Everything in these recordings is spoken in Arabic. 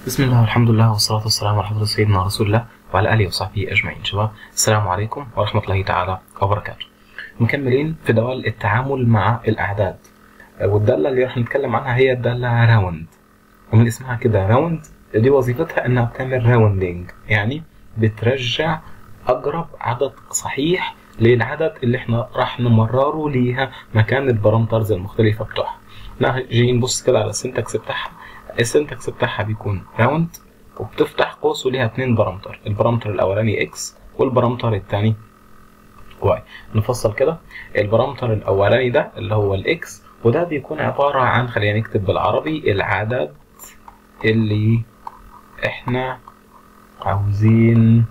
بسم الله والحمد لله والصلاة والسلام على حضرة سيدنا رسول الله وعلى آله وصحبه أجمعين. شباب السلام عليكم ورحمة الله تعالى وبركاته. مكملين في دوال التعامل مع الأعداد، والدالة اللي راح نتكلم عنها هي الدالة راوند، ومن اسمها كده راوند دي وظيفتها إنها بتعمل راوندينج، يعني بترجع أقرب عدد صحيح للعدد اللي احنا راح نمرره ليها مكان البارامترز المختلفة بتوعها. نجي نبص كده على السنتكس بتاعها. السنتكس بتاعها بيكون راوند وبتفتح قوس وليها 2 بارامتر، البارامتر الاولاني اكس والبارامتر الثاني واي. نفصل كده، البارامتر الاولاني ده اللي هو الاكس، وده بيكون عباره عن، خلينا نكتب بالعربي، العدد اللي احنا عاوزين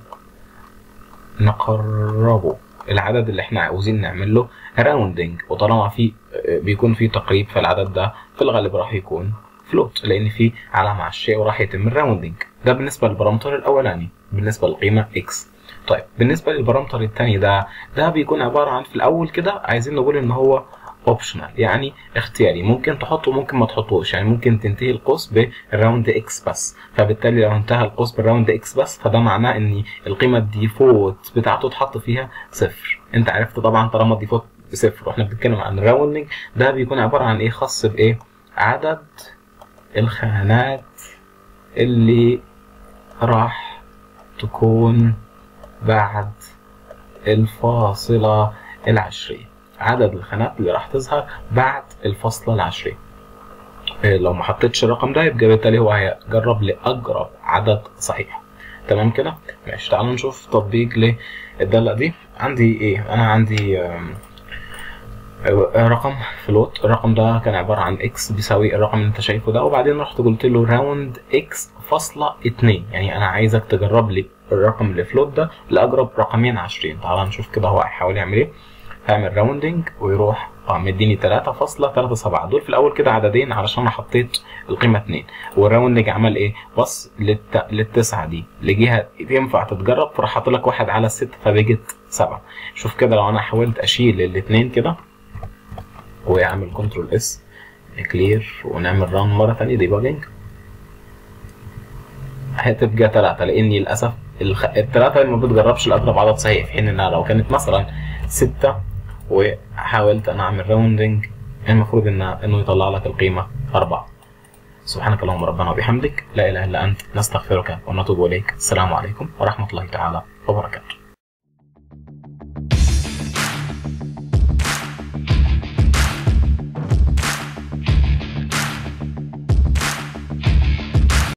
نقربه، العدد اللي احنا عاوزين نعمل له راوندنج. وطالما بيكون في تقريب، فالعدد ده في الغالب راح يكون فلوت، لان في علامه على الشيء وراح يتم الراوندنج. ده بالنسبه للبارامتر الاولاني، بالنسبه للقيمه اكس. طيب بالنسبه للبارامتر الثاني ده بيكون عباره عن، في الاول كده عايزين نقول ان هو اوبشنال، يعني اختياري، ممكن تحطه ممكن ما تحطوش، يعني ممكن تنتهي القوس بالراوند اكس بس. فبالتالي لو انتهى القوس بالراوند اكس بس، فده معناه ان القيمه الديفولت بتاعته تحط فيها 0. انت عرفت طبعا طالما الديفولت ب0 واحنا بنتكلم عن الراوندنج، ده بيكون عباره عن ايه؟ خاص بايه؟ عدد الخانات اللي راح تكون بعد الفاصلة العشرية، عدد الخانات اللي راح تظهر بعد الفاصلة العشرية. لو ما حطيتش الرقم ده يبقى بالتالي هو هيجرب لأقرب عدد صحيح. تمام كده؟ ماشي، تعالوا نشوف تطبيق للدالة دي. عندي ايه؟ انا عندي رقم فلوت، الرقم ده كان عباره عن اكس بيساوي الرقم اللي انت شايفه ده، وبعدين رحت قلت له راوند اكس فاصلة 2، يعني انا عايزك تجرب لي الرقم اللي فلوت ده لاقرب رقمين 20. تعال نشوف كده هو هيحاول يعمل ايه. هيعمل راوندنج ويروح مديني 3.37. دول في الاول كده عددين علشان انا حطيت القيمه 2، والراوندنج عمل ايه؟ بص للتسعه دي لجهه ينفع تتجرب، فراح حاطط لك 1 على 6 فبقت 7. شوف كده لو انا حاولت اشيل الاثنين كده ويعمل كنترول اس كلير ونعمل ران مره ثانيه ديباجنج، هتبقى 3، لاني للاسف الثلاثه ما بتجربش الاقرب عدد صحيح، في حين انها لو كانت مثلا 6 وحاولت انا اعمل راوندنج المفروض انه يطلع لك القيمه 4. سبحانك اللهم ربنا وبحمدك، لا اله الا انت، نستغفرك ونتوب اليك. السلام عليكم ورحمه الله تعالى وبركاته.